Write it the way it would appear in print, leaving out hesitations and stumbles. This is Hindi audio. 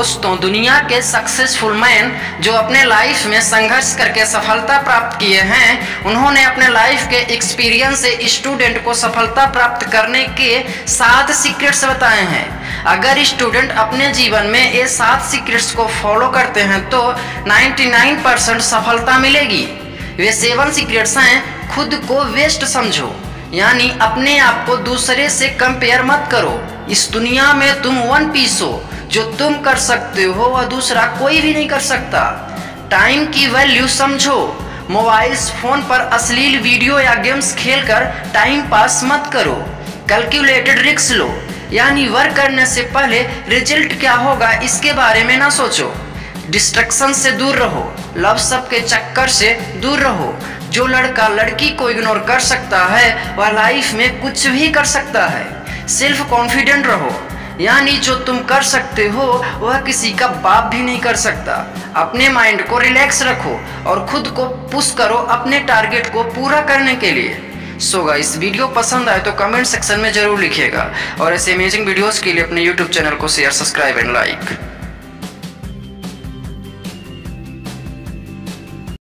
दोस्तों, दुनिया के सक्सेसफुल मैन जो अपने लाइफ में संघर्ष करके सफलता प्राप्त किए हैं, उन्होंने अपने लाइफ के एक्सपीरियंस से स्टूडेंट को सफलता प्राप्त करने के 7 सीक्रेट्स बताए हैं। अगर स्टूडेंट अपने जीवन में ये 7 सीक्रेट्स को फॉलो करते हैं तो 99% सफलता मिलेगी। वे 7 सीक्रेट्स हैं: खुद को वेस्ट समझो, यानी अपने आप को दूसरे से कंपेयर मत करो। इस दुनिया में तुम वन पीस हो, जो तुम कर सकते हो वह दूसरा कोई भी नहीं कर सकता। टाइम की वैल्यू समझो, मोबाइल्स फोन पर अश्लील वीडियो या गेम्स खेलकर टाइम पास मत करो। कैलकुलेटेड रिस्क लो, यानी वर्क करने से पहले रिजल्ट क्या होगा इसके बारे में ना सोचो। डिस्ट्रैक्शन से दूर रहो, लव सब के चक्कर से दूर रहो। जो लड़का लड़की को इग्नोर कर सकता है वह लाइफ में कुछ भी कर सकता है। सेल्फ कॉन्फिडेंट रहो, यानी जो तुम कर सकते हो वह किसी का बाप भी नहीं कर सकता। अपने माइंड को रिलैक्स रखो और खुद को पुश करो अपने टारगेट को पूरा करने के लिए। सो गाइस, वीडियो पसंद आए तो कमेंट सेक्शन में जरूर लिखिएगा और ऐसे अमेजिंग वीडियोस के लिए अपने यूट्यूब चैनल को शेयर, सब्सक्राइब एंड लाइक।